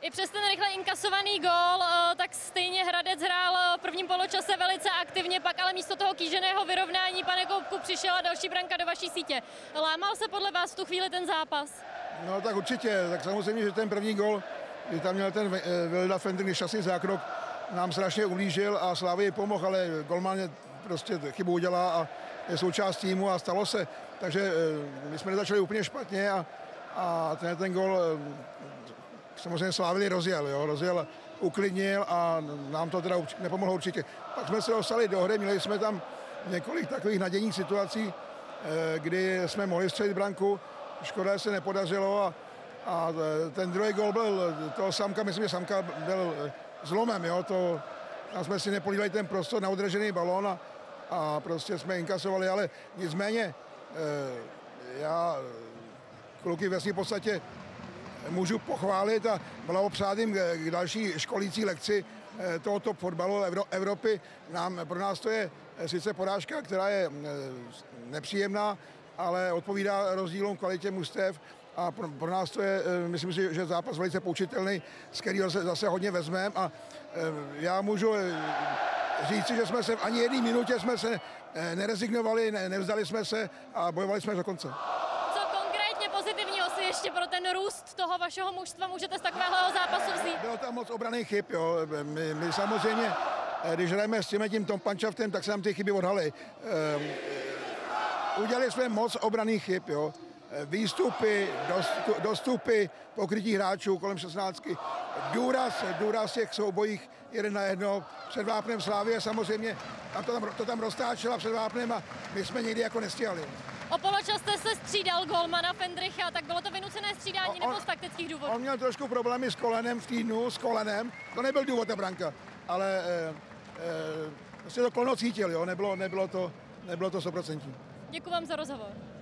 I přes ten rychle inkasovaný gól, tak stejně Hradec hrál v prvním poločase velice aktivně, pak ale místo toho kýženého vyrovnání, pane Koubku, přišla další branka do vaší sítě. Lámal se podle vás v tu chvíli ten zápas? No tak určitě, tak samozřejmě, že ten první gól, kdy tam měl ten Vilda Fender, nešťastný zákrok, nám strašně ublížil a Slavii pomohl, ale golman prostě chybu udělá a je součást týmu a stalo se. Takže my jsme nezačali úplně špatně a ten gól samozřejmě Slavii rozjel, uklidnil a nám to teda nepomohlo určitě. Pak jsme se dostali do hry, měli jsme tam několik takových nadějných situací, kdy jsme mohli střelit branku, škoda, že se nepodařilo a ten druhý gól byl toho Samka, myslím, že Samka byl zlomem, jo, tam jsme si nepolívali ten prostor na odražený balón a prostě jsme inkasovali, ale nicméně já kluky ve svým podstatě můžu pochválit a blahopřát jim k další školící lekci tohoto fotbalu Evropy. Pro nás to je sice porážka, která je nepříjemná, ale odpovídá rozdílům kvalitě mužstev a pro nás to je, myslím si, že zápas velice poučitelný, z kterého se zase hodně vezmeme a já můžu říci, že jsme se v ani jedné minutě jsme se nerezignovali, nevzdali jsme se a bojovali jsme do konce. Co konkrétně pozitivního si ještě pro ten růst toho vašeho mužstva můžete z takového zápasu vzít? Bylo tam moc obranných chyb, jo. My samozřejmě, když hrajeme s tím Tompančaftem, tak se nám ty chyby odhalí. Udělali jsme moc obranných chyb, jo. Výstupy, dostupy, pokrytí hráčů kolem 16. Důraz těch soubojích 1 na 1 před vápnem Slavie samozřejmě. To tam roztáčela před vápnem a my jsme nikdy jako nestíhali. O poločas jste se střídal golmana Fendricha, tak bylo to vynucené střídání nebo z taktických důvodů? On měl trošku problémy s kolenem v týdnu, s kolenem. To nebyl důvod ta branka, ale prostě to koleno cítil, jo? Nebylo to 100%. Děkuji vám za rozhovor.